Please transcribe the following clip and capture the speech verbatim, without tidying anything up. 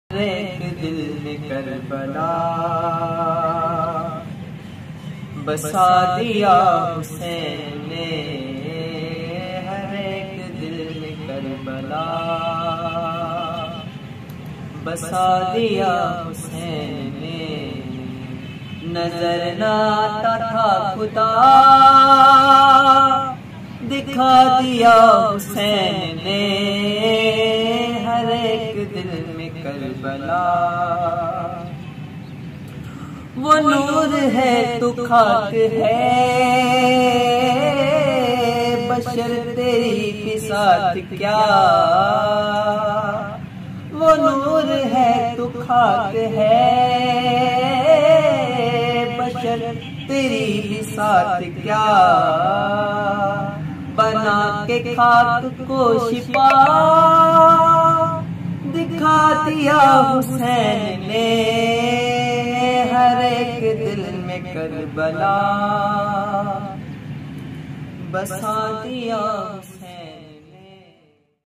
एक दिल में करबला बसा दिया हुसैन ने, हर एक दिल में करबला बसा दिया हुसैन ने। नजर न आता था खुदा दिखा दिया हुसैन ने, हर एक दिल में करबला। वो नूर है तो खाक है, बशर तेरी के साथ क्या। वो नूर है तो खाक है, बशर तेरी भी साथ क्या। बना के खाक को शिपा दिखा दिया हुसैन ने, हर एक दिल में करबला बसा दिया हुसैन।